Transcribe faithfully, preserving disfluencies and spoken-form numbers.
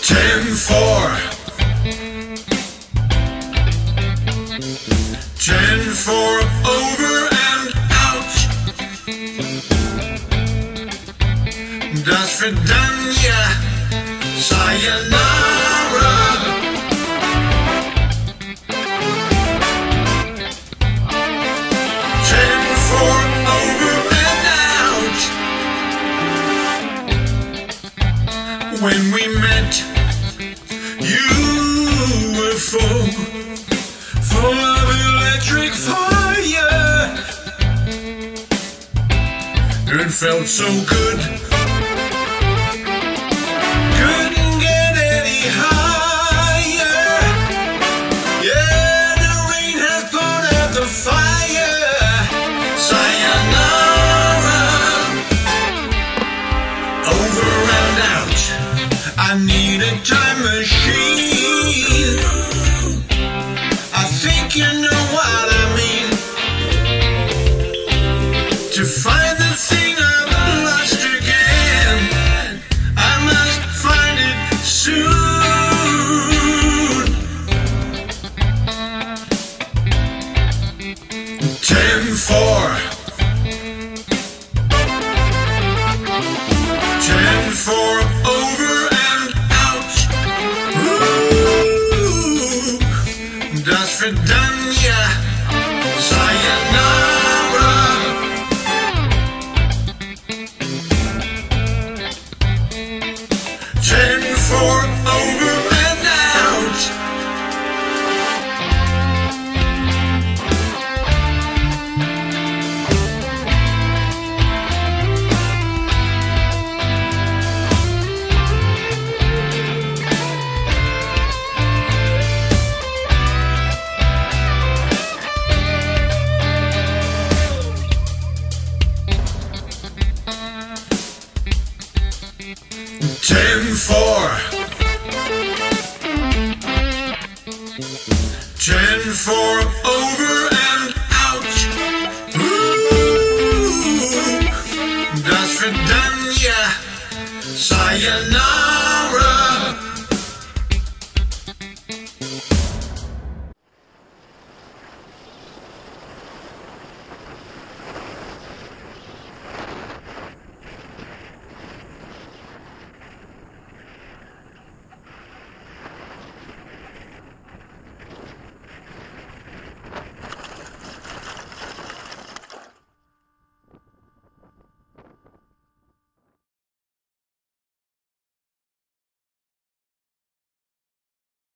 ten four. ten four over and out. Das Vidania, sayonara. ten four over and out. When we met, you were full, full of electric fire. It felt so good. Couldn't get any higher. Yeah, the rain has put out the fire. Sayonara. Over and out. I need a time machine. I think you know what I mean. To find the thing I've lost again, I must find it soon. ten four. ten four over and out. Ooh, das Vidania, sayonara. ten four over and out. ten four. ten four over and out. Ooh, das Vidania, sayonara.